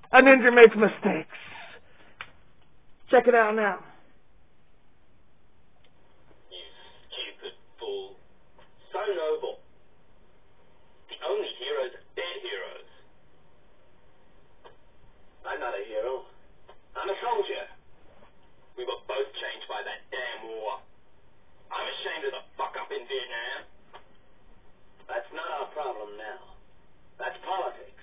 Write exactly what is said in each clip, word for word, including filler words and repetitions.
A ninja makes mistakes. Check it out now. You stupid fool. So noble. The only heroes are dead heroes. I'm not a hero. I'm a soldier. We were both changed by that damn war. I'm ashamed of the fuck-up in Vietnam. That's not our problem now. That's politics.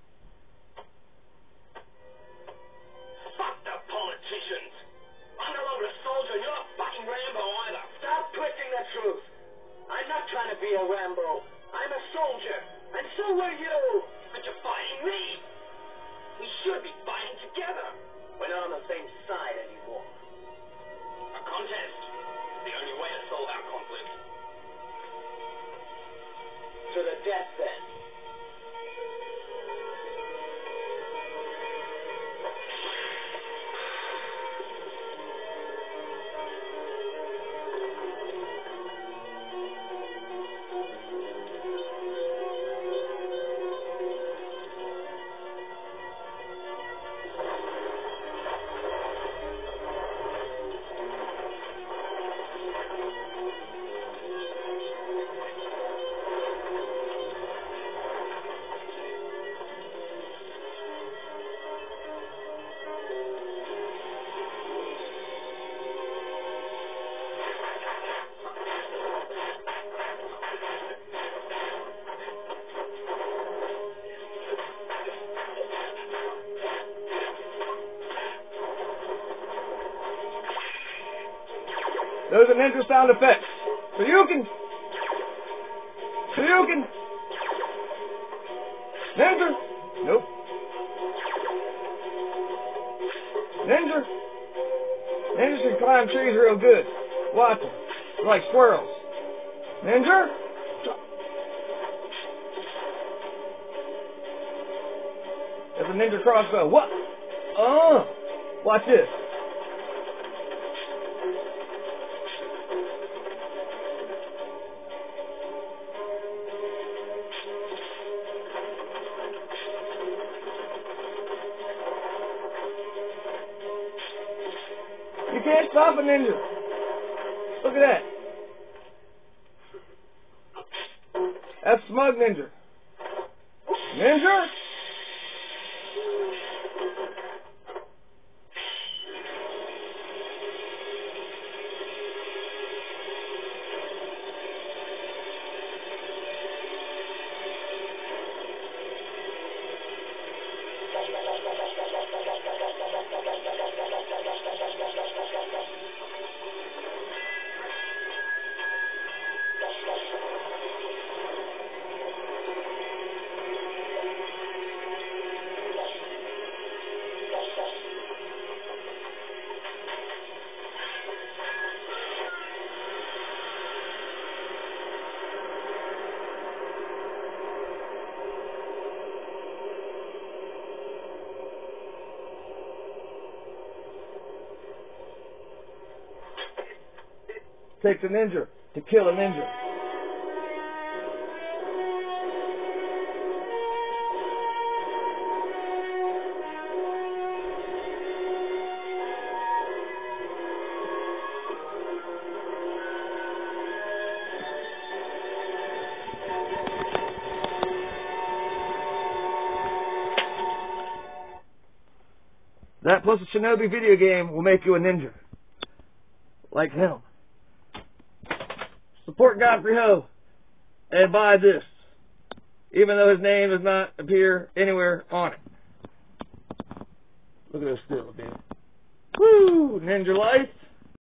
Fuck the politicians. I'm no longer a soldier and you're not fucking Rambo either. Stop twisting the truth. I'm not trying to be a Rambo. I'm a soldier. And so were you. But you're fighting me. We should be fighting together. We're not on the same side anymore. A contest is the only way to solve our conflict. To the death, then. Those are ninja sound effects. So you can... So you can... Ninja! Nope. Ninja! Ninjas can climb trees real good. Watch them. They're like squirrels. Ninja! There's a ninja crossbow. What? Oh! Watch this. You can't stop a ninja. Look at that. That's smug ninja. Ninja? Takes a ninja to kill a ninja. That plus a Shinobi video game will make you a ninja. Like him. Support Godfrey Ho and buy this, even though his name does not appear anywhere on it. Look at this still, dude. Woo! Ninja life.